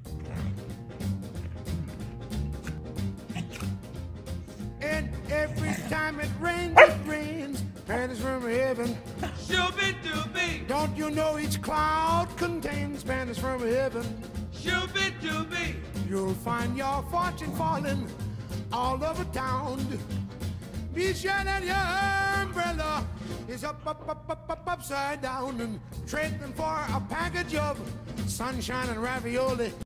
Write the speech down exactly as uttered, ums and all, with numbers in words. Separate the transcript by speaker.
Speaker 1: And every time it rains, it rains. Spanish from heaven.
Speaker 2: Shooby-dooby,
Speaker 1: Don't you know each cloud contains Spanish from heaven?
Speaker 2: shooby-dooby.
Speaker 1: You'll find your fortune falling all over town. Be sure that your umbrella is up, up, up, up, up, upside down, and trading for a package of sunshine and ravioli.